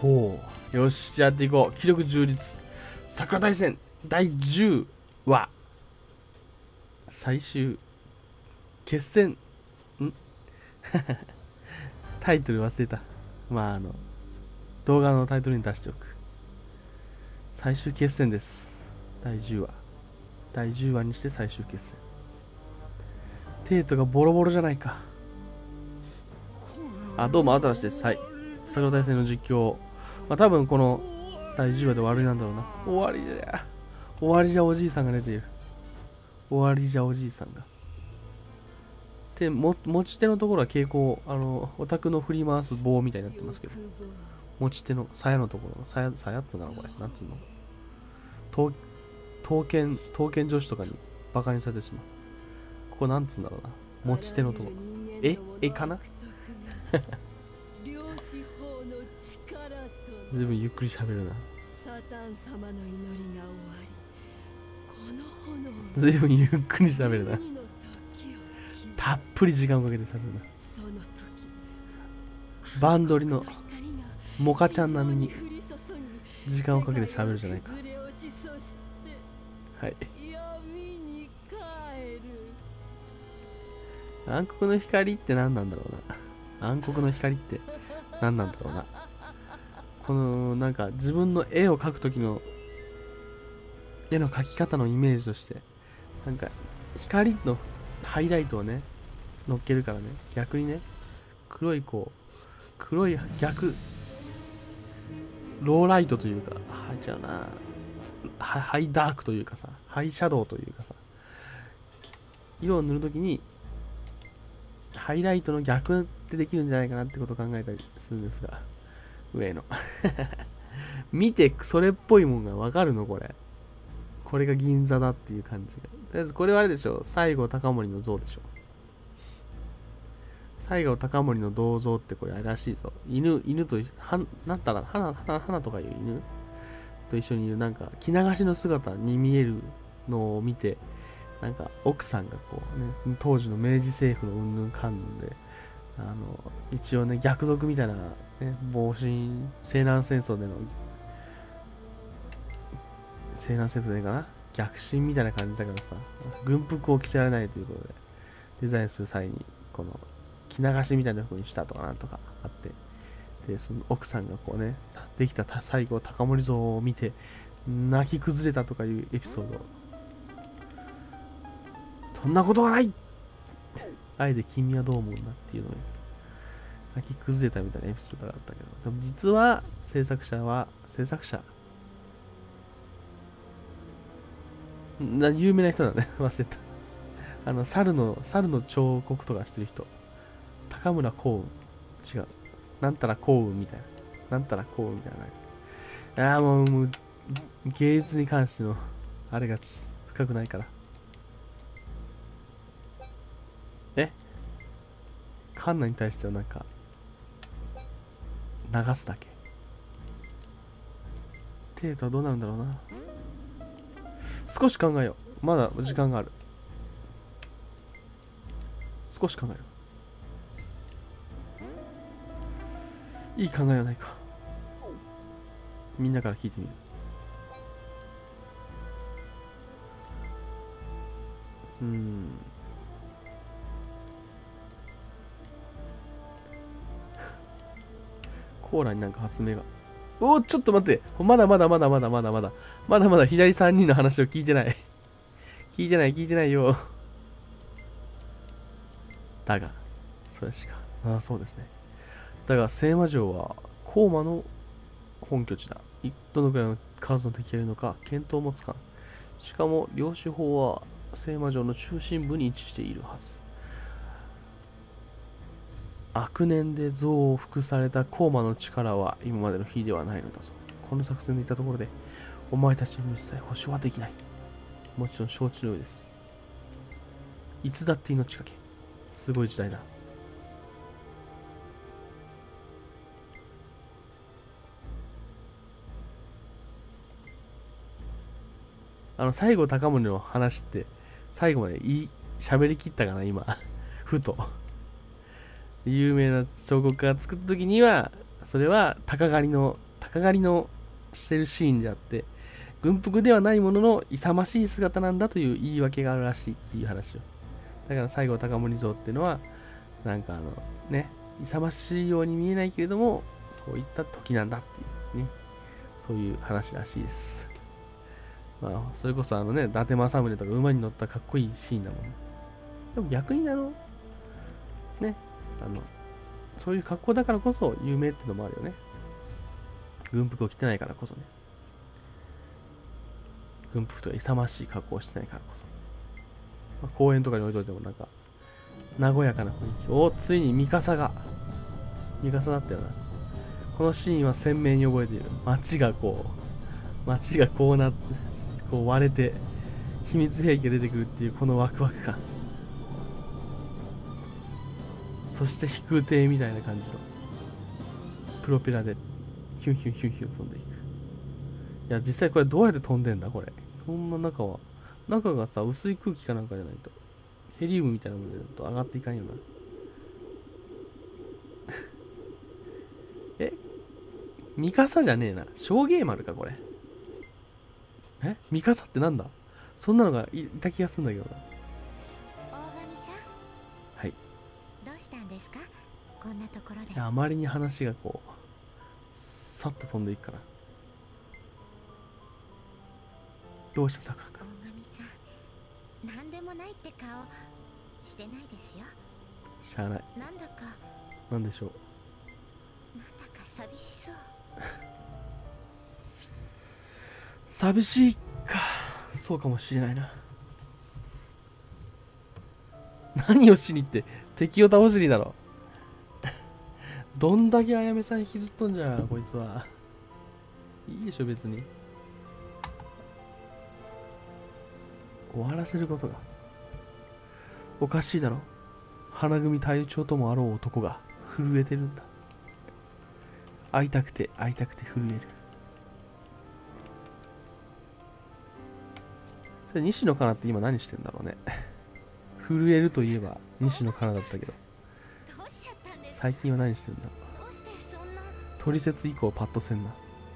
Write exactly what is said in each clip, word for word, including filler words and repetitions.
ほう。よし、じゃあやっていこう。気力充実。桜大戦だいじゅうわ。最終決戦。んタイトル忘れた。まあ、あの、動画のタイトルに出しておく。最終決戦です。だいじゅうわ。だいじゅうわにして最終決戦。テートがボロボロじゃないか。あ、どうも、アザラシです。はい。桜大戦の実況。まあ、多分このだいじゅうわで終わりなんだろうな。終わりじゃ。終わりじゃおじいさんが出ている。終わりじゃおじいさんが。で、も持ち手のところは蛍光、あの、オタクの振り回す棒みたいになってますけど。持ち手の、鞘のところの、鞘、鞘っつうのかな、これ。なんつうの。刀、刀剣、刀剣女子とかにバカにされてしまう。ここなんつうんだろうな。持ち手のところ。ええかなずいぶんゆっくり喋るな。ずいぶんゆっくり喋るな。たっぷり時間をかけて喋るな。バンドリのモカちゃん並みに時間をかけて喋るじゃないか。はい。暗黒の光って何なんだろうな。暗黒の光って何なんだろうな。このなんか自分の絵を描くときの絵の描き方のイメージとして、なんか光のハイライトをね乗っけるからね、逆にね、黒いこう黒い逆ローライトというか、はじゃあなハハイダークというかさ、ハイシャドウというかさ、色を塗るときにハイライトの逆ってできるんじゃないかなってことを考えたりするんですが、上の見てそれっぽいもんがわかるのこれ。これが銀座だっていう感じが。とりあえずこれはあれでしょ。西郷隆盛の像でしょ。西郷隆盛の銅像ってこれあれらしいぞ。犬、犬と、はなんたら、花、花、花とかいう犬と一緒にいる、なんか、着流しの姿に見えるのを見て、なんか、奥さんがこうね、当時の明治政府のうんぬんかんぬんで、あの、一応ね、逆賊みたいな、ね、防震、西南戦争での、西南戦争でいいかな、逆進みたいな感じだからさ、軍服を着せられないということで、デザインする際に、この、着流しみたいな風にしたとかなんとかあって、で、その奥さんがこうね、できた西郷隆盛像を見て、泣き崩れたとかいうエピソード。そんなことはないあえて君はどう思うんだっていうのを泣き崩れたみたいなエピソードがあったけど、でも実は制作者は、制作者な有名な人なんだね。忘れた。あの、猿の、猿の彫刻とかしてる人。高村光雲。違う。なんたら光雲みたいな。なんたら光雲みたいな。ああ、もう、もう、芸術に関しての、あれが深くないから。えカンナに対してはなんか、流すだけ。テートはどうなるんだろうな。少し考えよう。まだ時間がある。少し考えよう。いい考えはないか。みんなから聞いてみる。うーん。コーラになんか発明が。おお、ちょっと待って。まだまだまだまだまだまだ。まだまだ左さんにんの話を聞いてない。聞いてない聞いてないよ。だが、それしか。ああ、そうですね。だが、聖魔城は、コーマの本拠地だ。どのくらいの数の敵がいるのか、見当もつかん。しかも、領主法は、聖魔城の中心部に位置しているはず。悪念で増を服されたコーマの力は今までの比ではないのだぞ。この作戦でいったところで、お前たちの一切保証はできない。もちろん承知の上です。いつだって命かけ。すごい時代だ。あの、西郷隆盛の話って、最後までいい、喋りきったかな、今。ふと。有名な彫刻家が作った時には、それは鷹狩りの鷹狩りのしてるシーンであって、軍服ではないものの勇ましい姿なんだという言い訳があるらしいっていう話を。だから西郷隆盛像っていうのはなんかあのね、勇ましいように見えないけれどもそういった時なんだっていうね、そういう話らしいです。まあそれこそあのね、伊達政宗とか馬に乗ったかっこいいシーンだもんね。でも逆にあのね、あのそういう格好だからこそ有名ってのもあるよね。軍服を着てないからこそね。軍服とか勇ましい格好をしてないからこそ。まあ、公園とかに置いといてもなんか、和やかな雰囲気。お、ついにミカサが。ミカサだったよな。このシーンは鮮明に覚えている。街がこう、街がこうなって、こう割れて、秘密兵器が出てくるっていうこのワクワク感。そして飛空艇みたいな感じのプロペラでヒュンヒュンヒュンヒュン飛んでいく。いや実際これどうやって飛んでんだこれ。こんな中は中がさ薄い空気かなんかじゃないとヘリウムみたいなものでと上がっていかんよな。えミカサじゃねえな、小芸丸かこれ。えミカサってなんだ。そんなのが い, いた気がするんだけどな。 大神さん、 はい。 どうしたんですかこんなところで。 あまりに話がこうさっと飛んでいくから。どうしたさくらくん。 大神さん、なんでもないって顔してないですよ。 しゃあない。 なんだかなんでしょう。 なんだか寂しそう。 寂しいか。そうかもしれないな。何をしにって敵を倒しにだろ。どんだけあやめさん引きずっとんじゃこいつは。いいでしょ別に。終わらせることがおかしいだろ。花組隊長ともあろう男が震えてるんだ。会いたくて会いたくて震える。それ西野カナって今何してんだろうね。震えるといえば西野カナだったけど最近は何してるんだろう。トリセツ以降パッとせんな。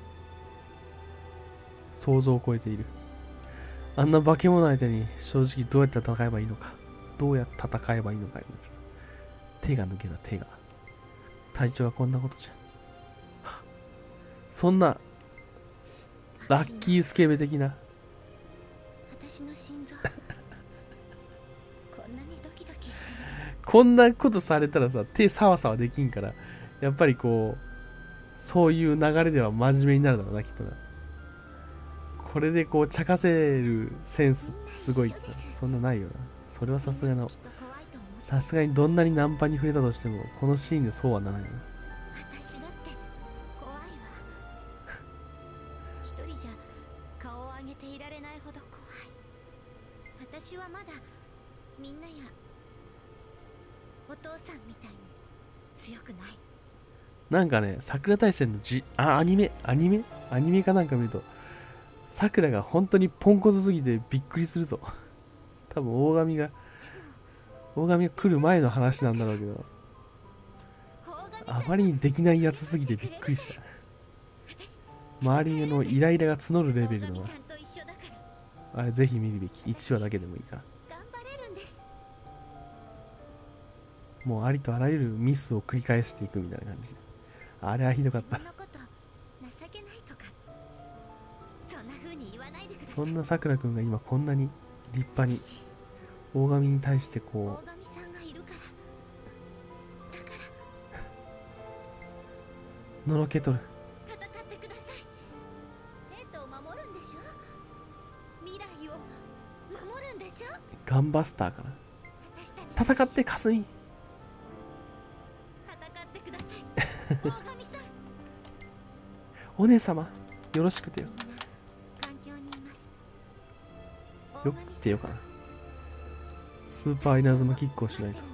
想像を超えている。あんな化け物相手に正直どうやって戦えばいいのか、どうやって戦えばいいのかになっちゃった。手が抜けた手が。隊長はこんなことじゃ。そんなラッキースケベ的な。 私の心臓こんなにドキドキしてる。 こんなことされたらさ手サワサワできんから、やっぱりこうそういう流れでは真面目になるだろうなきっとな。これでこう茶化せるセンスってすごいってそんなないよな。それはさすがのさすがにどんなにナンパに触れたとしてもこのシーンでそうはならないよな。 私だって怖いわ。一人じゃ顔を上げていられないほど怖い。私はまだみんなやお父さんみたいに強くない。 なんかね、桜大戦のじあアニメアニメアニメかなんか見ると桜が本当にポンコツすぎてびっくりするぞ。多分大神が大神が来る前の話なんだろうけど、あまりにできないやつすぎてびっくりした。周りのイライラが募るレベルのな。あれぜひ見るべき。いちわだけでもいいから。もうありとあらゆるミスを繰り返していくみたいな感じで。あれはひどかった。そんなさくらくんが今こんなに立派に大神に対してこうのろけとる。ガンバスターかな。戦ってかすみ。お姉様よろしくてよ。よく来てよかな。スーパー稲妻キックをしないと。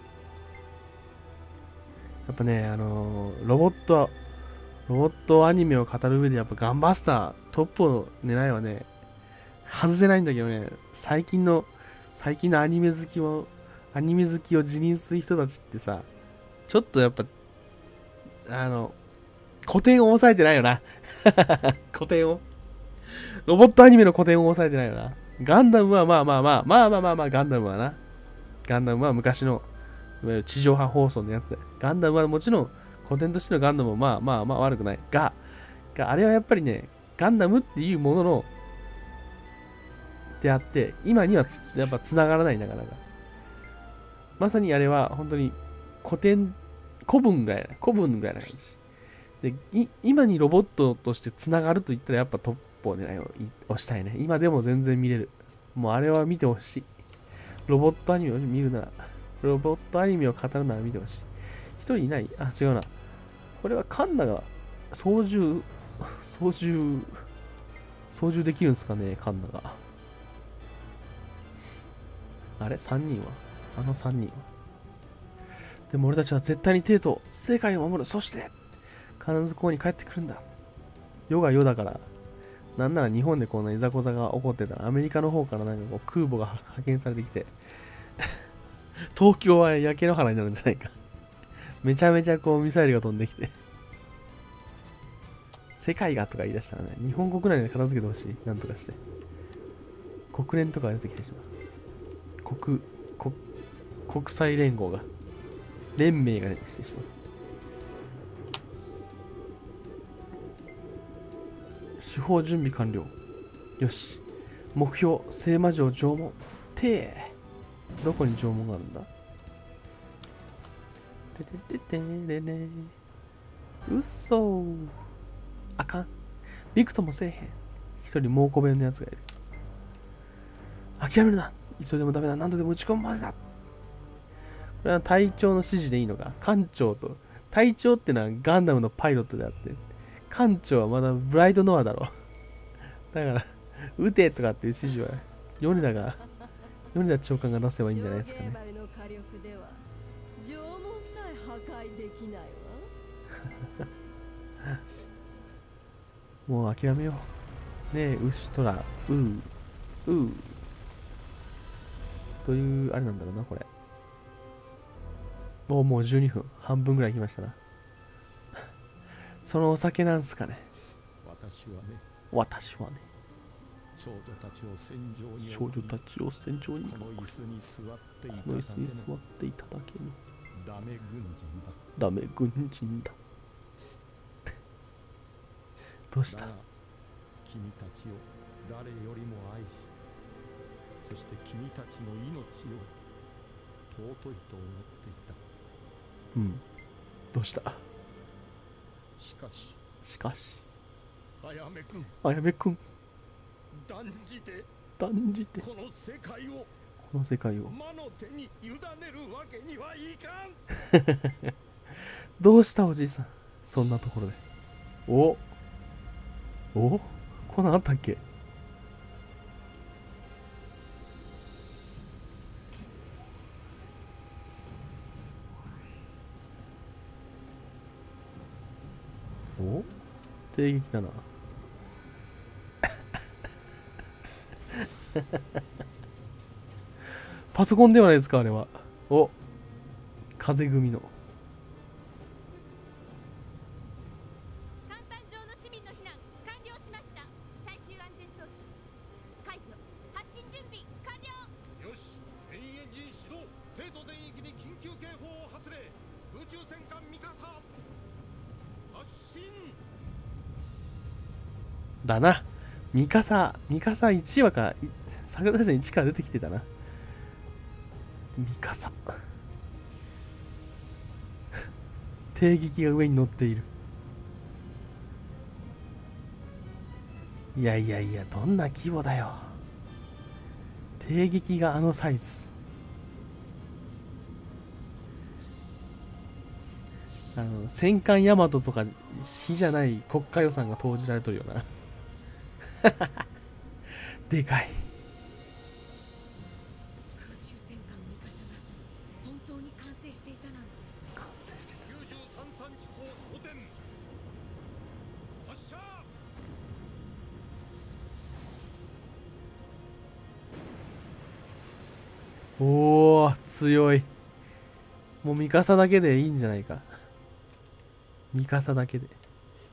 やっぱね、あのー、ロボットロボットアニメを語る上でやっぱガンバスタートップを狙いはね外せないんだけどね、最近の最近のアニメ好きをアニメ好きを自認する人たちってさ、ちょっとやっぱあの古典を抑えてないよな。古典を。ロボットアニメの古典を抑えてないよな。ガンダムはまあまあまあ、まあまあまあまあ、ガンダムはな。ガンダムは昔の、いわゆる地上波放送のやつで。ガンダムはもちろん、古典としてのガンダムもまあまあまあ悪くない。が、があれはやっぱりね、ガンダムっていうものの、であって、今にはやっぱ繋がらない、なかなか。まさにあれは本当に古典、古文ぐらいな、古文ぐらいな感じ。で、い今にロボットとして繋がると言ったらやっぱトップを狙いを押したいね。今でも全然見れる。もうあれは見てほしい。ロボットアニメを見るなら、ロボットアニメを語るなら見てほしい。一人いない？あ、違うな。これはカンナが操縦、操縦、操縦できるんですかね、カンナが。あれ ?さん 人はあのさんにんは。でも俺たちは絶対にテイと世界を守る。そして、必ずここに帰ってくるんだ。世が世だから、なんなら日本でこんないざこざが起こってたら、アメリカの方からなんかこう空母が派遣されてきて、東京は焼け野原になるんじゃないか。めちゃめちゃこうミサイルが飛んできて、世界がとか言い出したらね、日本国内で片付けてほしい。なんとかして。国連とか出てきてしまう。国、国、国際連合が、連盟が出てきてしまう。手法準備完了。よし。目標、聖魔城城門。てー。どこに城門があるんだ？ててててれれ。うっそー。あかん。ビクともせえへん。一人猛虎弁のやつがいる。諦めるな。急いでもダメだ。何度でも打ち込むまでだ。これは隊長の指示でいいのか。艦長と。隊長ってのはガンダムのパイロットであって。艦長はまだブライトノアだろ。だから、撃てとかっていう指示は、米田が、米田長官が出せばいいんじゃないですかね。もう諦めよう。ねえ、牛とら、うう、うう。という、あれなんだろうな、これ。もうもうじゅうにふん、半分ぐらい来ましたな。そのお酒なんすかね。 私はね。 私はね。 少女たちを戦場に少女たちを戦場にこの椅子に座っていたこの椅子に座っていただけにダメ軍人だ。 ダメ軍人だ。どうした？ 君たちを誰よりも愛し、そして君たちの命を尊いと思っていた。 うん。どうした？ しかし、 しかし、 あやめくん、 あやめくん、 断じて、 断じて、 この世界を、 この世界を魔の手に委ねるわけにはいかん。 どうしたおじいさん、そんなところで。おおこんなんあったっけ？お帝撃だな。パソコンではないですか、あれは。お風組の。 甲板上の市民の避難完了しました。最終安全装置解除。発進準備完了。 よし、メインエンジン始動。帝都全域に緊急警報を発令。空中戦艦ミカサ発進だな。ミカサ、ミカサいちわか、桜大戦いちから出てきてたな。ミカサ。帝撃が上に乗っている。いやいやいや、どんな規模だよ。帝撃があのサイズ。あの、戦艦ヤマトとか、火じゃない国家予算が投じられとるよな。でかい。 空中戦艦ミカサが本当に完成していたなんて。 完成してた。 きゅうじゅうさんさん地方装填発射。 おお、強い。もうミカサだけでいいんじゃないか。ミカサだけで。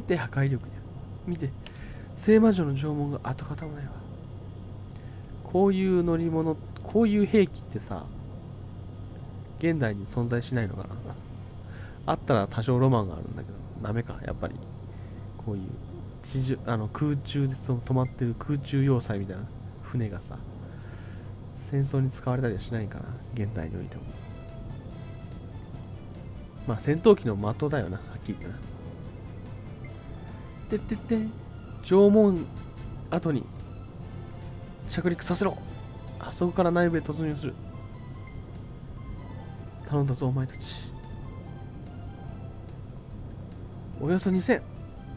て破壊力や。見て、聖魔女の縄文が跡形もないわ。こういう乗り物、こういう兵器ってさ、現代に存在しないのかな。あったら多少ロマンがあるんだけど、ダメか、やっぱり。こういう地上、あの空中でその止まってる空中要塞みたいな船がさ、戦争に使われたりはしないかな、現代においても。まあ戦闘機の的だよな、はっきり言ってな。てってって、縄文跡に着陸させろ。あそこから内部へ突入する。頼んだぞ、お前たち。およそにせん。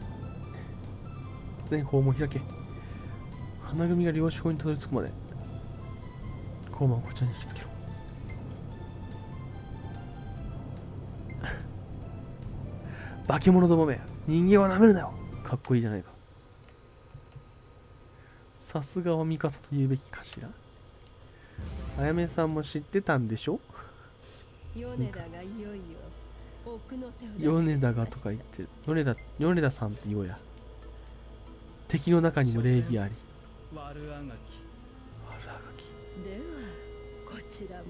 全訪問開け。花組が領主法にたどり着くまで、コーマをこちらに引きつけろ。化け物どもめ、人間は舐めるなよ。かっこいいじゃないか。さすがはミカサと言うべきかしら。あやめさんも知ってたんでしょ。 米田がいよいよ奥の手を出して米田がとか言って、米田、米田さんって言おうや。敵の中にも礼儀あり。 悪あがき。 悪あがき。 ではこちらも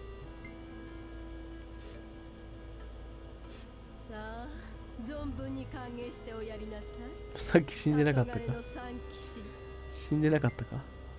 さあ存分に歓迎しておやりなさい。 さっき死んでなかったか。 黄昏の三騎士。 死んでなかったか。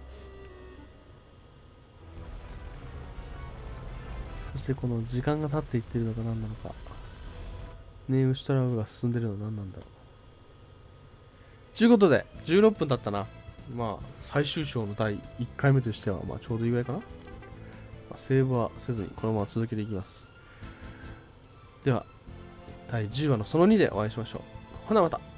そしてこの時間が経っていってるのか何なのか。ねえ、ウシトラウが進んでるのは何なんだろう。ということで、じゅうろっぷん経ったな。まあ、最終章のだいいっかいめとしては、まあ、ちょうどいいぐらいかな。まあ、セーブはせずに、このまま続けていきます。では、だいじゅうわのそのにでお会いしましょう。ほなまた。